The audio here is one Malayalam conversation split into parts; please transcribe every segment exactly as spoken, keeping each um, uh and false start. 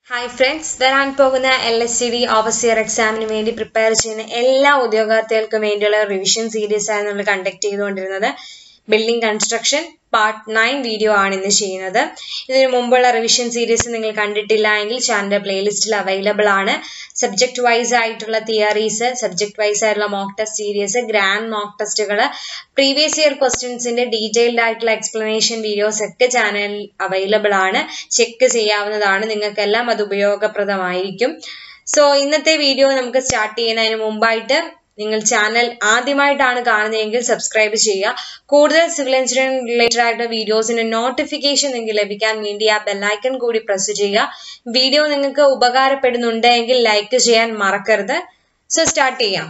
Hi friends, വരാൻ പോകുന്ന L S C D overseer examന് വേണ്ടി prepare ചെയ്യുന്ന എല്ലാ ഉദ്യോഗാർത്ഥികൾക്കും വേണ്ടിയുള്ള റിവിഷൻ സീരീസ് ആണ് നമ്മൾ കണ്ടക്ട് ചെയ്തുകൊണ്ടിരുന്നത്. Building construction part nine video ആണ് ഇന്ന് ചെയ്യുന്നത്. ഇതിനു മുമ്പുള്ള റിവിഷൻ സീരീസ് നിങ്ങൾ കണ്ടിട്ടില്ല എങ്കിൽ ചാനൽ പ്ലേലിസ്റ്റിൽ അവൈലബിൾ ആണ്. സബ്ജക്ട് വൈസ് ആയിട്ടുള്ള തിയറീസ്, സബ്ജക്ട് വൈസ് ആയിട്ടുള്ള mock test series, grand mock ടെസ്റ്റുകൾ, പ്രീവിയസ് ഇയർ ക്വസ്റ്റ്യൻസിന്റെ ഡീറ്റെയിൽഡ് ആയിട്ടുള്ള എക്സ്പ്ലനേഷൻ വീഡിയോസ് ഒക്കെ ചാനലിൽ അവൈലബിൾ ആണ്. ചെക്ക് ചെയ്യാവുന്നതാണ്. നിങ്ങൾക്കെല്ലാം അത് ഉപയോഗപ്രദമായിരിക്കും. സോ ഇന്നത്തെ വീഡിയോ നമുക്ക് സ്റ്റാർട്ട് ചെയ്യുന്നതിന് മുമ്പായിട്ട് നിങ്ങൾ ചാനൽ ആദ്യമായിട്ടാണ് കാണുന്നതെങ്കിൽ സബ്സ്ക്രൈബ് ചെയ്യുക. കൂടുതൽ സിവിൽ എഞ്ചിനീയറിംഗ് റിലേറ്റഡ് ആയിട്ടുള്ള വീഡിയോസിന്റെ നോട്ടിഫിക്കേഷൻ നിങ്ങൾക്ക് ലഭിക്കാൻ വേണ്ടി ആ ബെല്ലൈക്കൺ കൂടി പ്രസ് ചെയ്യുക. വീഡിയോ നിങ്ങൾക്ക് ഉപകാരപ്പെടുന്നുണ്ടെങ്കിൽ ലൈക്ക് ചെയ്യാൻ മറക്കരുത്. സോ സ്റ്റാർട്ട് ചെയ്യാം.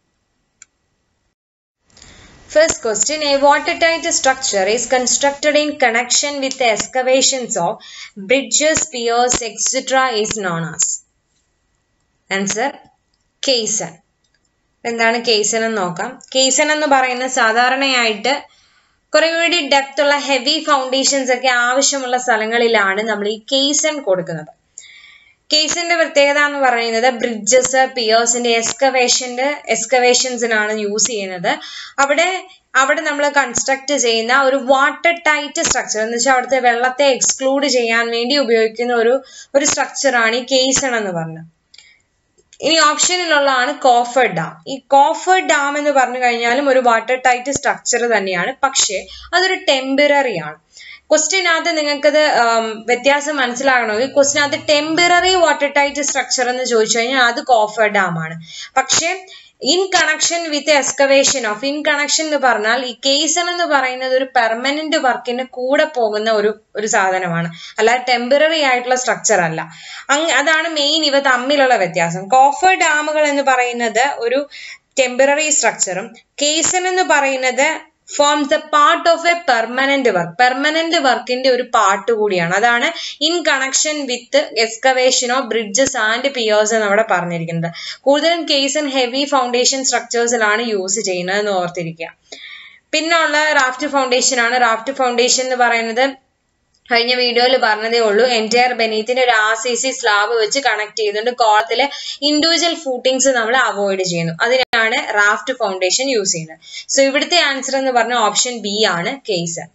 First question, a watertight structure is constructed in connection with the excavations of bridges, piers, et cetera is known as. Answer, caisson. എന്താണ് കേസൺ എന്ന് നോക്കാം. കേസൺ എന്ന് പറയുന്നത് സാധാരണയായിട്ട് കുറെ കൂടി ഡെപ്ത് ഉള്ള ഹെവി ഫൗണ്ടേഷൻസ് ഒക്കെ ആവശ്യമുള്ള സ്ഥലങ്ങളിലാണ് നമ്മൾ ഈ കേസൺ കൊടുക്കുന്നത്. കേസിന്റെ പ്രത്യേകത എന്ന് പറയുന്നത് ബ്രിഡ്ജസ്, പിയേഴ്സിന്റെ എക്സ്കവേഷന്റെ എക്സ്കവേഷൻസിനാണ് യൂസ് ചെയ്യുന്നത്. അവിടെ അവിടെ നമ്മൾ കൺസ്ട്രക്ട് ചെയ്യുന്ന ഒരു വാട്ടർ ടൈറ്റ് സ്ട്രക്ചർ എന്ന് വെച്ചാൽ അവിടുത്തെ വെള്ളത്തെ എക്സ്ക്ലൂഡ് ചെയ്യാൻ വേണ്ടി ഉപയോഗിക്കുന്ന ഒരു ഒരു സ്ട്രക്ചറാണ് ഈ കേസൺ എന്ന് പറഞ്ഞത്. ഇനി ഓപ്ഷനിലുള്ളതാണ് കോഫർ ഡാം. ഈ കോഫർ ഡാം എന്ന് പറഞ്ഞു കഴിഞ്ഞാലും ഒരു വാട്ടർ ടൈറ്റ് സ്ട്രക്ചർ തന്നെയാണ്, പക്ഷേ അതൊരു ടെമ്പററി ആണ്. ക്വസ്റ്റ്യനകത്ത് നിങ്ങൾക്കത് വ്യത്യാസം മനസ്സിലാകണമെങ്കിൽ ക്വസ്റ്റ്യനകത്ത് ടെമ്പററി വാട്ടർ ടൈറ്റ് സ്ട്രക്ചർ എന്ന് ചോദിച്ചു കഴിഞ്ഞാൽ അത് കോഫർ ഡാം ആണ്. പക്ഷെ in connection with excavation of, in connection എന്ന് പറഞ്ഞാൽ ഈ കേസൺ എന്ന് പറയുന്നത് ഒരു പെർമനന്റ് വർക്കിന്റെ കൂടെ പോകുന്ന ഒരു ഒരു സാധനമാണ്, അല്ലാതെ ടെമ്പററി ആയിട്ടുള്ള സ്ട്രക്ചർ അല്ല. അതാണ് മെയിൻ ഇവ തമ്മിലുള്ള വ്യത്യാസം. കോഫർ ഡാമുകൾ എന്ന് പറയുന്നത് ഒരു ടെമ്പററി സ്ട്രക്ചറും കേസൺ എന്ന് പറയുന്നത് forms the part of a permanent work. Permanent വർക്കിന്റെ ഒരു പാർട്ട് കൂടിയാണ്. അതാണ് in connection with excavation of bridges and piers എന്ന് അവിടെ പറഞ്ഞിരിക്കുന്നത്. കൂടുതലും കേസൺ ഹെവി ഫൗണ്ടേഷൻ സ്ട്രക്ചേഴ്സിലാണ് യൂസ് ചെയ്യുന്നത് എന്ന് ഓർത്തിരിക്കുക. പിന്നുള്ള റാഫ്റ്റ് ഫൗണ്ടേഷൻ ആണ്. റാഫ്റ്റ് ഫൗണ്ടേഷൻ എന്ന് പറയുന്നത് കഴിഞ്ഞ വീഡിയോയിൽ പറഞ്ഞതേ ഉള്ളൂ. എൻറ്റയർ ബെനീത്തിന്റെ ഒരു ആർ സി സി സ്ലാബ് വെച്ച് കണക്ട് ചെയ്തുകൊണ്ട് കോളത്തിലെ ഇൻഡിവിജ്വൽ ഫൂട്ടിങ്സ് നമ്മൾ അവോയ്ഡ് ചെയ്യുന്നു. അതിനാണ് റാഫ്റ്റ് ഫൗണ്ടേഷൻ യൂസ് ചെയ്യുന്നത്. സോ ഇവിടുത്തെ ആൻസർ എന്ന് പറഞ്ഞ ഓപ്ഷൻ ബി ആണ്, caisson.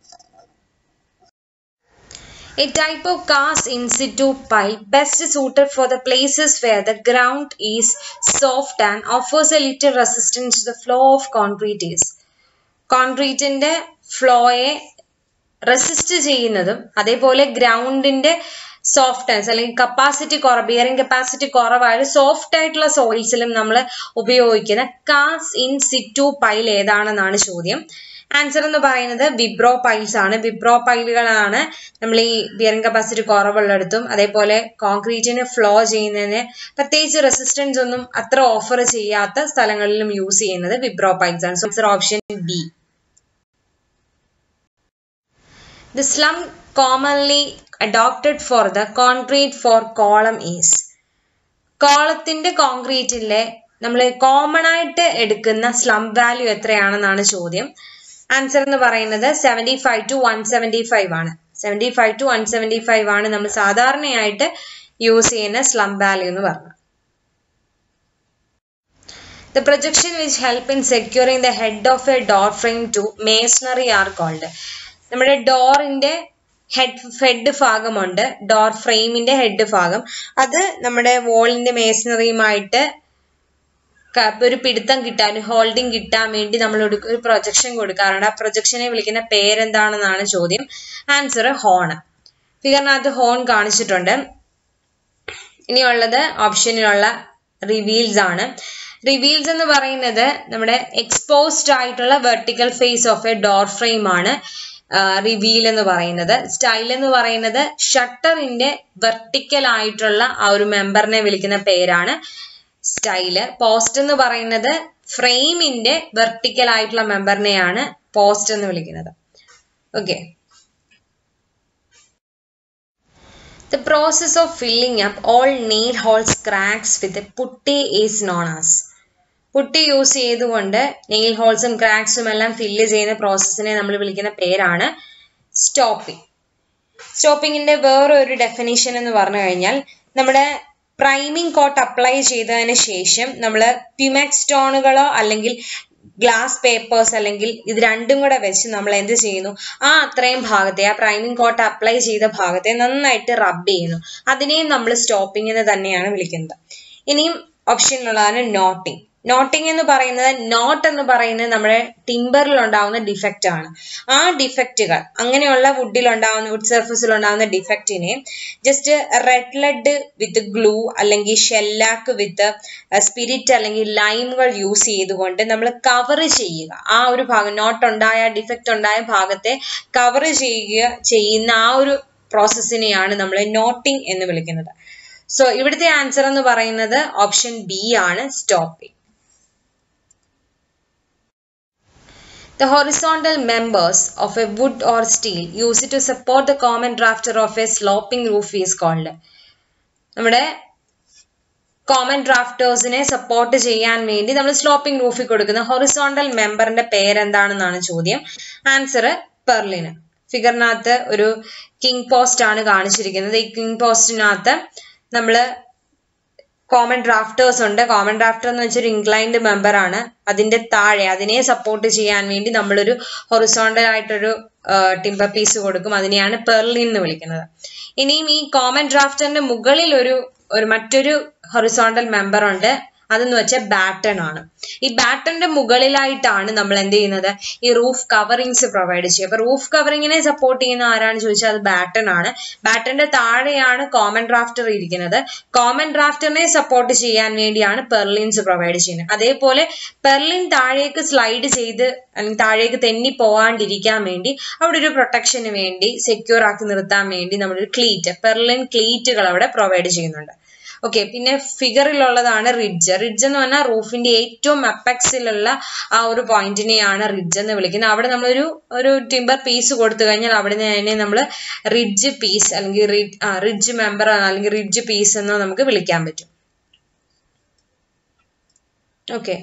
A type of cast in situ pile best suited for the places where the ground is soft and offers a little resistance to the flow of concrete is. കോൺക്രീറ്റിന്റെ ഫ്ലോയെ റെസിസ്റ്റ് ചെയ്യുന്നതും അതേപോലെ ഗ്രൗണ്ടിന്റെ സോഫ്റ്റ്നെസ് അല്ലെങ്കിൽ കപ്പാസിറ്റി കുറവ്, ബിയറിംഗ് കപ്പാസിറ്റി കുറവായ സോഫ്റ്റ് ആയിട്ടുള്ള സോയിൽസിലും നമ്മൾ ഉപയോഗിക്കുന്ന കാസ്റ്റ് ഇൻ സിറ്റു പൈൽ ഏതാണെന്നാണ് ചോദ്യം. ആൻസർ എന്ന് പറയുന്നത് വിബ്രോ പൈൽസ് ആണ്. വിബ്രോ പൈലുകളാണ് നമ്മൾ ഈ ബിയറിംഗ് കപ്പാസിറ്റി കുറവുള്ളിടത്തും അതേപോലെ കോൺക്രീറ്റിന് ഫ്ലോ ചെയ്യുന്നതിന് പ്രത്യേകിച്ച് റെസിസ്റ്റൻസ് ഒന്നും അത്ര ഓഫർ ചെയ്യാത്ത സ്ഥലങ്ങളിലും യൂസ് ചെയ്യുന്നത് വിബ്രോ പൈൽസ് ആണ്. So answer option B. The slum commonly adopted for the concrete for column is. കോളത്തിന്റെ കോൺക്രീറ്റിലെ നമ്മൾ കോമൺ ആയിട്ട് എടുക്കുന്ന സ്ലം വാല്യൂ എത്രയാണെന്നാണ് ചോദ്യം. ആൻസർ എന്ന് പറയുന്നത് seventy five to one seventy five ആണ്. Seventy five to one seventy five ആണ് നമ്മൾ സാധാരണയായിട്ട് യൂസ് ചെയ്യുന്ന സ്ലം വാല്യൂ എന്ന് പറഞ്ഞത്. The projection which help in securing the head of a door frame to masonry are called. നമ്മുടെ ഡോറിന്റെ ഹെഡ് ഹെഡ് ഭാഗമുണ്ട്, ഡോർ ഫ്രെയിമിന്റെ ഹെഡ് ഭാഗം, അത് നമ്മുടെ വോളിന്റെ മേസണറിയുമായിട്ട് ഒരു പിടുത്തം കിട്ടാൻ, ഹോൾഡിങ് കിട്ടാൻ വേണ്ടി നമ്മൾ ഒരു പ്രൊജക്ഷൻ കൊടുക്കാറുണ്ട്. ആ പ്രൊജക്ഷനെ വിളിക്കുന്ന പേരെന്താണെന്നാണ് ചോദ്യം. Answer horn. ഫിഗറിനകത്ത് ഹോൺ കാണിച്ചിട്ടുണ്ട്. ഇനിയുള്ളത് ഓപ്ഷനിലുള്ള റിവീൽസ് ആണ്. റിവീൽസ് എന്ന് പറയുന്നത് നമ്മുടെ എക്സ്പോസ്ഡ് ആയിട്ടുള്ള vertical face of a door frame ആണ് റിവീൽ എന്ന് പറയുന്നത്. സ്റ്റൈൽ എന്ന് പറയുന്നത് ഷട്ടറിന്റെ വെർട്ടിക്കൽ ആയിട്ടുള്ള ആ ഒരു മെമ്പറിനെ വിളിക്കുന്ന പേരാണ് സ്റ്റൈല്. പോസ്റ്റ് എന്ന് പറയുന്നത് ഫ്രെയിമിന്റെ വെർട്ടിക്കൽ ആയിട്ടുള്ള മെമ്പറിനെയാണ് പോസ്റ്റ് എന്ന് വിളിക്കുന്നത്. Okay. The process of filling up all nail holes cracks with a putty is known as. Putty use ചെയ്തുകൊണ്ട് നെയിൽ ഹോൾസും ക്രാക്സും എല്ലാം ഫില്ല് ചെയ്യുന്ന പ്രോസസ്സിനെ നമ്മൾ വിളിക്കുന്ന പേരാണ് സ്റ്റോപ്പിംഗ്. സ്റ്റോപ്പിങ്ങിന്റെ വേറൊരു ഡെഫിനിഷൻ എന്ന് പറഞ്ഞു കഴിഞ്ഞാൽ നമ്മുടെ പ്രൈമിംഗ് കോട്ട് അപ്ലൈ ചെയ്തതിന് ശേഷം നമ്മൾ പ്യുമെറ്റ് സ്റ്റോണുകളോ അല്ലെങ്കിൽ ഗ്ലാസ് പേപ്പേഴ്സ് അല്ലെങ്കിൽ ഇത് രണ്ടും കൂടെ വെച്ച് നമ്മൾ എന്ത് ചെയ്യുന്നു, ആ അത്രയും ഭാഗത്തെ ആ പ്രൈമിംഗ് കോട്ട് അപ്ലൈ ചെയ്ത ഭാഗത്തെ നന്നായിട്ട് റബ്ബ് ചെയ്യുന്നു. അതിനെയും നമ്മൾ സ്റ്റോപ്പിംഗ് എന്ന് തന്നെയാണ് വിളിക്കുന്നത്. ഇനിയും ഓപ്ഷനിലുള്ളതാണ് നോട്ടിങ്. നോട്ടിങ് എന്ന് പറയുന്നത്, നോട്ട് എന്ന് പറയുന്നത് നമ്മുടെ ടിമ്പറിൽ ഉണ്ടാവുന്ന ഡിഫക്റ്റ് ആണ്. ആ ഡിഫക്റ്റുകൾ, അങ്ങനെയുള്ള വുഡിൽ ഉണ്ടാവുന്ന വുഡ് സർഫസിൽ ഉണ്ടാവുന്ന ഡിഫക്റ്റിനെ just red lead with glue അല്ലെങ്കിൽ ഷെല്ലാക്ക് വിത്ത് സ്പിരിറ്റ് അല്ലെങ്കിൽ ലൈമുകൾ യൂസ് ചെയ്തുകൊണ്ട് നമ്മൾ കവർ ചെയ്യുക. ആ ഒരു ഭാഗം, നോട്ട് ഉണ്ടായ ഡിഫക്റ്റ് ഉണ്ടായ ഭാഗത്തെ കവർ ചെയ്യുക ചെയ്യുന്ന ആ ഒരു പ്രോസസ്സിനെയാണ് നമ്മൾ നോട്ടിങ് എന്ന് വിളിക്കുന്നത്. സോ ഇവിടുത്തെ ആൻസർ എന്ന് പറയുന്നത് ഓപ്ഷൻ ബി ആണ്, stopping. The horizontal members of a wood or steel used to support the common rafter of a sloping roof is called. നമ്മുടെ കോമൺ ഡ്രാഫ്റ്റേഴ്സിനെ സപ്പോർട്ട് ചെയ്യാൻ വേണ്ടി നമ്മൾ സ്ലോപ്പിംഗ് റൂഫിൽ കൊടുക്കുന്ന ഹൊറിസോണ്ടൽ മെമ്പറിന്റെ പേരെന്താണെന്നാണ് ചോദ്യം. ആൻസർ പെർലിന്. ഫിഗറിനകത്ത് ഒരു കിങ് പോസ്റ്റ് ആണ് കാണിച്ചിരിക്കുന്നത്. ഈ കിങ് പോസ്റ്റിനകത്ത് നമ്മള് കോമൺ ഡ്രാഫ്റ്റേഴ്സ് ഉണ്ട്. കോമൺ ഡ്രാഫ്റ്റർ എന്ന് വെച്ചൊരു ഇൻക്ലൈൻഡ് മെമ്പർ ആണ്. അതിന്റെ താഴെ അതിനെ സപ്പോർട്ട് ചെയ്യാൻ വേണ്ടി നമ്മളൊരു ഹൊറിസോണ്ടൽ ആയിട്ടൊരു ടിമ്പർ പീസ് കൊടുക്കും. അതിനെയാണ് പെർലിൻ എന്ന് വിളിക്കുന്നത്. ഇനിയും ഈ കോമൺ ഡ്രാഫ്റ്ററിന്റെ മുകളിൽ ഒരു ഒരു മറ്റൊരു ഹൊറിസോണ്ടൽ മെമ്പർ ഉണ്ട്. അതെന്ന് വെച്ചാൽ ബാറ്റൺ ആണ്. ഈ ബാറ്റന്റെ മുകളിലായിട്ടാണ് നമ്മൾ എന്ത് ചെയ്യുന്നത്, ഈ റൂഫ് കവറിങ്സ് പ്രൊവൈഡ് ചെയ്യുക. അപ്പൊ റൂഫ് കവറിങ്ങിനെ സപ്പോർട്ട് ചെയ്യുന്ന ആരാണെന്ന് ചോദിച്ചാൽ അത് ബാറ്റൺ ആണ്. ബാറ്റന്റെ താഴെയാണ് കോമൺ ഡ്രാഫ്റ്റർ ഇരിക്കുന്നത്. കോമൺ ഡ്രാഫ്റ്ററിനെ സപ്പോർട്ട് ചെയ്യാൻ വേണ്ടിയാണ് പെർലിൻസ് പ്രൊവൈഡ് ചെയ്യുന്നത്. അതേപോലെ പെർലിൻ താഴേക്ക് സ്ലൈഡ് ചെയ്ത് അല്ലെങ്കിൽ താഴേക്ക് തെന്നി പോകാണ്ടിരിക്കാൻ വേണ്ടി അവിടെ ഒരു പ്രൊട്ടക്ഷന് വേണ്ടി സെക്യൂർ ആക്കി നിർത്താൻ വേണ്ടി നമ്മളൊരു ക്ലീറ്റ്, പെർലിൻ ക്ലീറ്റുകൾ അവിടെ പ്രൊവൈഡ് ചെയ്യുന്നുണ്ട്. ഓക്കെ, പിന്നെ ഫിഗറിലുള്ളതാണ് റിഡ്ജ്. റിഡ്ജ് എന്ന് പറഞ്ഞാൽ റൂഫിന്റെ ഏറ്റവും അപ്പെക്സിലുള്ള ആ ഒരു പോയിന്റിനെയാണ് റിഡ്ജ് എന്ന് വിളിക്കുന്നത്. അവിടെ നമ്മളൊരു ഒരു ടിമ്പർ പീസ് കൊടുത്തു കഴിഞ്ഞാൽ അവിടെ തന്നെ നമ്മൾ റിഡ്ജ് പീസ് അല്ലെങ്കിൽ റിഡ്ജ് മെമ്പർ അല്ലെങ്കിൽ റിഡ്ജ് പീസ് എന്നോ നമുക്ക് വിളിക്കാൻ പറ്റും. ഓക്കെ,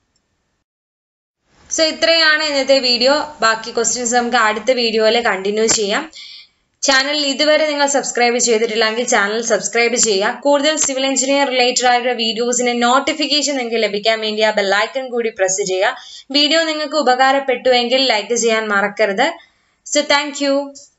സോ ഇത്രയാണ് ഇന്നത്തെ വീഡിയോ. ബാക്കി ക്വസ്റ്റ്യൻസ് നമുക്ക് അടുത്ത വീഡിയോയിൽ കണ്ടിന്യൂ ചെയ്യാം. ചാനൽ ഇതുവരെ നിങ്ങൾ സബ്സ്ക്രൈബ് ചെയ്തിട്ടില്ലെങ്കിൽ ചാനൽ സബ്സ്ക്രൈബ് ചെയ്യുക. കൂടുതൽ സിവിൽ എഞ്ചിനീയർ റിലേറ്റഡ് ആയിട്ടുള്ള വീഡിയോസിന്റെ നോട്ടിഫിക്കേഷൻ നിങ്ങൾക്ക് ലഭിക്കാൻ വേണ്ടി ആ ബെല്ലൈക്കൺ കൂടി പ്രസ് ചെയ്യുക. വീഡിയോ നിങ്ങൾക്ക് ഉപകാരപ്പെട്ടുവെങ്കിൽ ലൈക്ക് ചെയ്യാൻ മറക്കരുത്. So thank U.